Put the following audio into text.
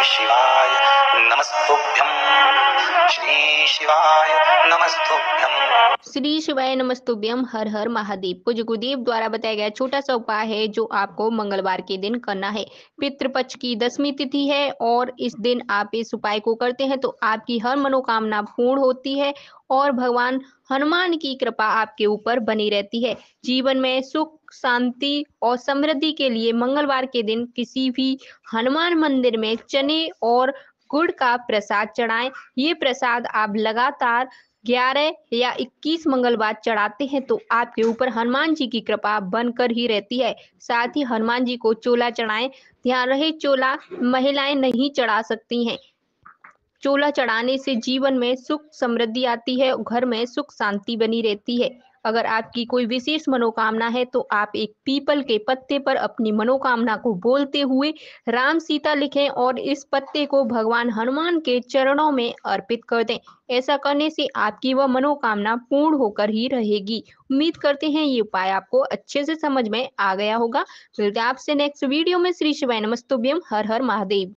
शिवाय नमस्तुभ्यं। श्री शिवाय नमस्तुभ्यं। श्री शिवाय नमस्तुभ्यम। हर हर महादेव। पूज्य गुरुदेव द्वारा बताया गया छोटा सा उपाय है जो आपको मंगलवार के दिन करना है। पितृपक्ष की 10वीं तिथि है और इस दिन आप इस उपाय को करते हैं तो आपकी हर मनोकामना पूर्ण होती है और भगवान हनुमान की कृपा आपके ऊपर बनी रहती है। जीवन में सुख शांति और समृद्धि के लिए मंगलवार के दिन किसी भी हनुमान मंदिर में चने और गुड़ का प्रसाद चढ़ाएं। ये प्रसाद आप लगातार 11 या 21 मंगलवार चढ़ाते हैं तो आपके ऊपर हनुमान जी की कृपा बनकर ही रहती है। साथ ही हनुमान जी को चोला चढ़ाएं। ध्यान रहे, चोला महिलाएं नहीं चढ़ा सकती हैं। चोला चढ़ाने से जीवन में सुख समृद्धि आती है, घर में सुख शांति बनी रहती है। अगर आपकी कोई विशेष मनोकामना है तो आप एक पीपल के पत्ते पर अपनी मनोकामना को बोलते हुए राम सीता लिखें और इस पत्ते को भगवान हनुमान के चरणों में अर्पित कर दें। ऐसा करने से आपकी वह मनोकामना पूर्ण होकर ही रहेगी। उम्मीद करते हैं ये उपाय आपको अच्छे से समझ में आ गया होगा। मिलते हैं आपसे नेक्स्ट वीडियो में। श्री शिवाय नमस्तुभ्यम। हर हर महादेव।